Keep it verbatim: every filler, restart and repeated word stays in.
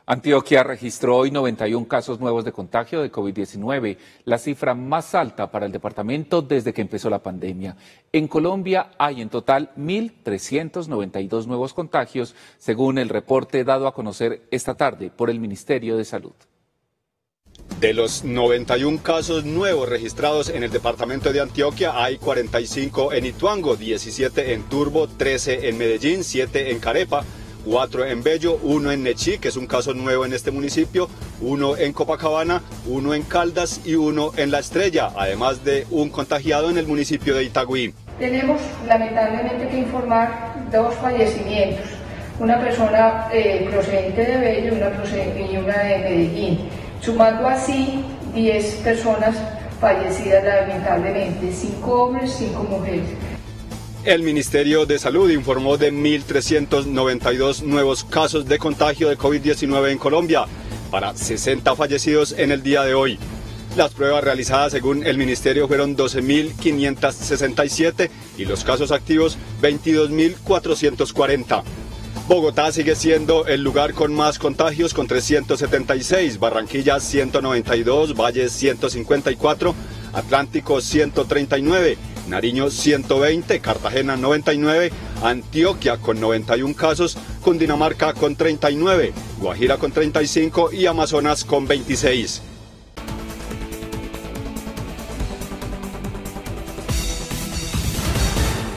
Antioquia registró hoy noventa y un casos nuevos de contagio de COVID diecinueve, la cifra más alta para el departamento desde que empezó la pandemia. En Colombia hay en total mil trescientos noventa y dos nuevos contagios, según el reporte dado a conocer esta tarde por el Ministerio de Salud. De los noventa y un casos nuevos registrados en el departamento de Antioquia, hay cuarenta y cinco en Ituango, diecisiete en Turbo, trece en Medellín, siete en Carepa, cuatro en Bello, uno en Nechí, que es un caso nuevo en este municipio, uno en Copacabana, uno en Caldas y uno en La Estrella, además de un contagiado en el municipio de Itagüí. Tenemos lamentablemente que informar dos fallecimientos, una persona eh, procedente de Bello y una, procedente, y una de Medellín, sumando así diez personas fallecidas lamentablemente, cinco hombres, cinco mujeres. El Ministerio de Salud informó de mil trescientos noventa y dos nuevos casos de contagio de COVID diecinueve en Colombia, para sesenta fallecidos en el día de hoy. Las pruebas realizadas según el Ministerio fueron doce mil quinientos sesenta y siete y los casos activos veintidós mil cuatrocientos cuarenta. Bogotá sigue siendo el lugar con más contagios con trescientos setenta y seis, Barranquilla ciento noventa y dos, Valle ciento cincuenta y cuatro, Atlántico ciento treinta y nueve, Nariño ciento veinte, Cartagena noventa y nueve, Antioquia con noventa y un casos, Cundinamarca con treinta y nueve, Guajira con treinta y cinco y Amazonas con veintiséis.